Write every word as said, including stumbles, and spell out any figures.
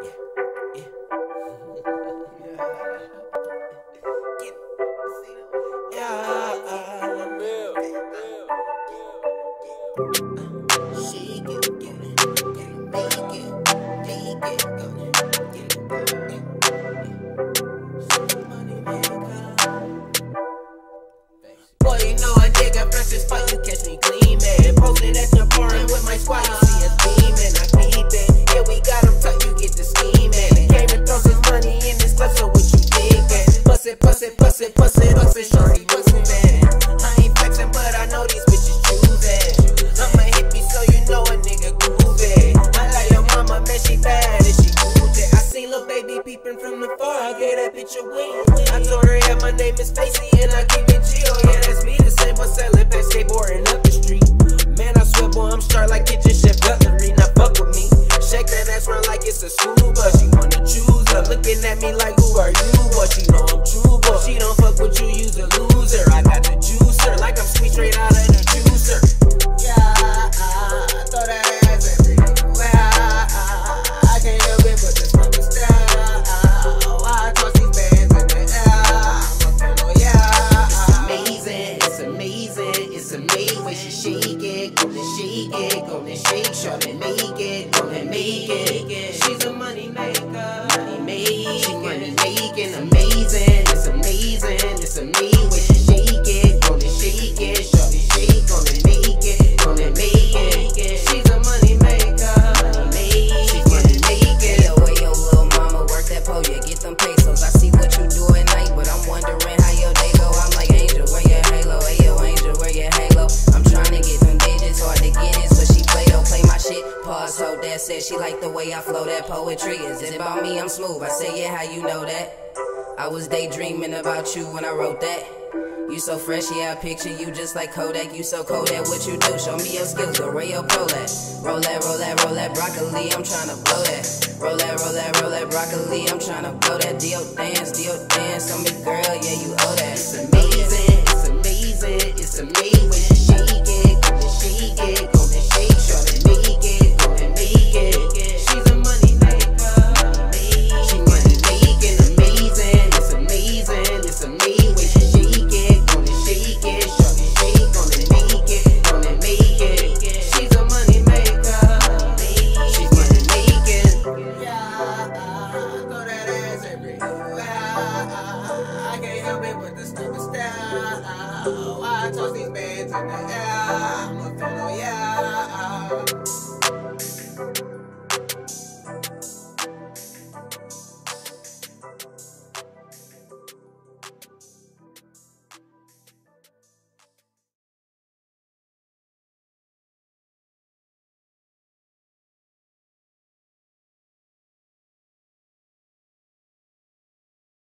Boy, you know a nigga fresh as fuck, you catch me gleaming. Posted at the bar and with my squad, you see us beaming. I keep it, yeah, we got him tucked, you get the scheming. Came and throws his money in this club, so what you thinking? Bust it, bust it, bust it, bust it, bust it, shorty moving. I ain't flexing, but I know these bitches choosing. I'm a hippie, so you know a nigga grooving. I like your mama, man, she bad and she grooving. I seen lil' baby peeping from the far, I gave that bitch a win. I told her, yeah, my name is Facey and I keep it chill. Yeah, that's me, the same but selling back skateboarding up the street. Man, I swear, boy, I'm sharp like kitchen chef cutlery. Now fuck with me, shake that ass run like it's a school bus. She wanna choose her, looking at me like, who are you? Boy, she know I'm true, boy. She don't fuck with you, you's a loser. I got the juicer, like I'm sweet straight out of the juicer. Yeah, I throw that ass everywhere. I can't help it, but this fucking style. I toss these bands in the air. I'm a fan, oh yeah. It's amazing, it's amazing, it's amazing. When she shake it, gonna shake it, gonna shake, shorty make it, gonna make it. She's a money maker, money making, she money making, amazing. It's amazing, it's amazing. When she shake it, gonna shake it, shorty shake, gonna make it, gonna make it. She's a money maker, money making, she money making. Yo, way your little mama work that pole, yeah, get them pesos. I see what you do at night, but I'm wondering how your day go. I'm like, Angel, where your halo? Hey, yo, Angel, where your halo? I'm trying to get them digits, hard to get it, but she play don't play my shit. Pause, hold that, said she like the way I flow that poetry. Is it about me? I'm smooth. I say, yeah, how you know that? I was daydreaming about you when I wrote that. You so fresh, yeah, I picture you just like Kodak. You so cold at what you do, show me your skills, go where your pole at. Roll that, roll that, roll that broccoli, I'm tryna blow that. Roll that, roll that, roll that broccoli, I'm tryna blow that. Dio dance, Dio dance on me, girl, yeah, you owe that. It's amazing, it's amazing, it's amazing. When she shake it, gonna shake it,